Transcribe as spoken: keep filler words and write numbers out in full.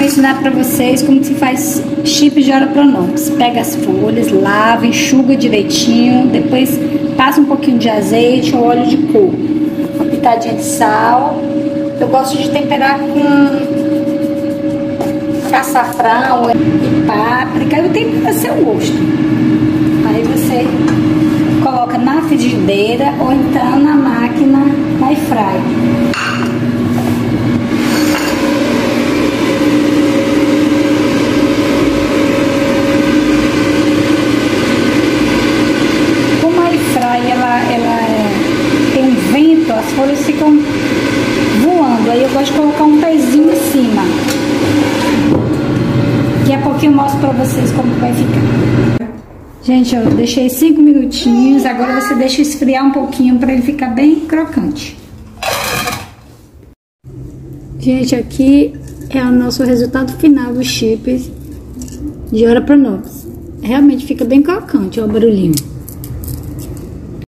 vou ensinar pra vocês como se faz chips de Ora-Pronobis. Pega as folhas, lava, enxuga direitinho, depois passa um pouquinho de azeite ou óleo de coco, uma pitadinha de sal. Eu gosto de temperar com açafrão e páprica, eu tempero a seu gosto. Aí você coloca na frigideira ou então na máquina, na air fryer. Como a air fryer ela, ela tem um vento, as folhas ficam voando. Aí eu gosto de colocar um pezinho em cima. Daqui a pouquinho eu mostro pra vocês como vai ficar. Gente, eu deixei cinco minutinhos. Agora você deixa esfriar um pouquinho pra ele ficar bem crocante. Gente, aqui é o nosso resultado final dos chips de Ora-Pronobis. Realmente fica bem crocante, ó, o barulhinho.